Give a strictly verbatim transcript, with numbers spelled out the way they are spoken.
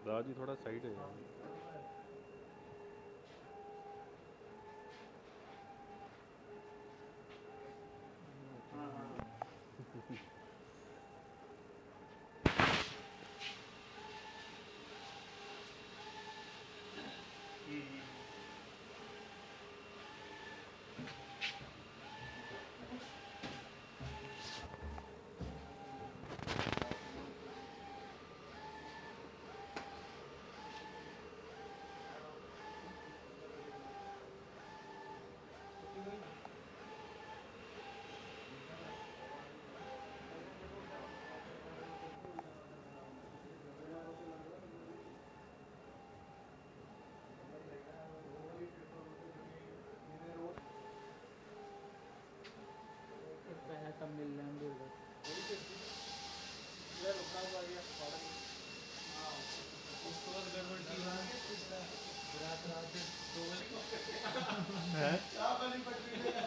राज जी थोड़ा साइड है यार। तब मिल लेंगे उसको बाद गड़बड़ की रात रात दो बजे